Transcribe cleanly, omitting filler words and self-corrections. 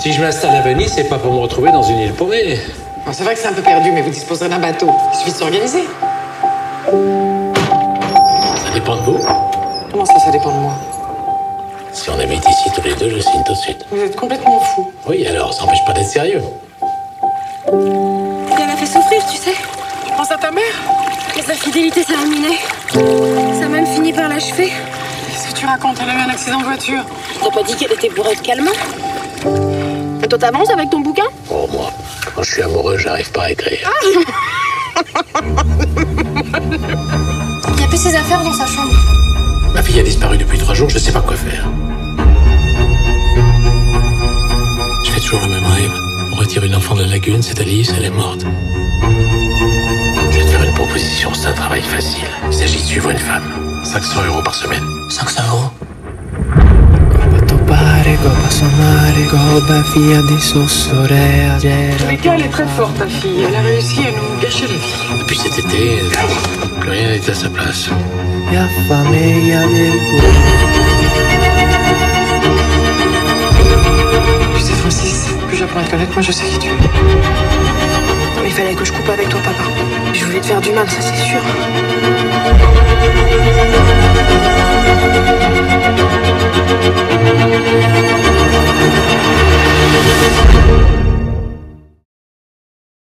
Si je m'installe à Venise, c'est pas pour me retrouver dans une île paumée. Bon, c'est vrai que c'est un peu perdu, mais vous disposerez d'un bateau. Il suffit de s'organiser. Ça dépend de vous. Comment ça dépend de moi? Si on habite ici tous les deux, je signe tout de suite. Vous êtes complètement fou. Oui, alors, ça n'empêche pas d'être sérieux. Elle a fait souffrir, tu sais. Tu penses à ta mère? Mais sa fidélité s'est ruinée. Ça a même fini par l'achever. Qu'est-ce que tu racontes? Elle a eu un accident de voiture. T'as pas dit qu'elle était bourrée de calmant? Et toi, t'avances avec ton bouquin? Oh, moi, quand je suis amoureux, j'arrive pas à écrire. Il y a plus ses affaires dans sa chambre. Ma fille a disparu depuis 3 jours, je sais pas quoi faire. Je fais toujours le même rêve. On retire une enfant de la lagune, c'est Alice, elle est morte. Je vais te faire une proposition, c'est un travail facile. Il s'agit de suivre une femme. 500 € par semaine. 500 €? Mais elle est très forte, ta fille. Elle a réussi à nous gâcher la vie. Depuis cet été, plus rien n'est à sa place. Tu sais, Francis, plus j'apprends à te connaître, moi je sais qui tu es. Mais il fallait que je coupe avec toi, papa. Je voulais te faire du mal, ça c'est sûr.